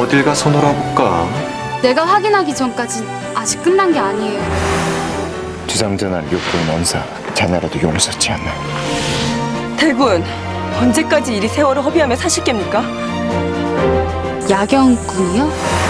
어딜 가서 놀아볼까? 내가 확인하기 전까진 아직 끝난 게 아니에요. 주상전하를 욕보인 원사, 자네라도 용을 썼지 않나? 대군, 언제까지 이리 세월을 허비하며 사실 겁니까? 야경꾼이요?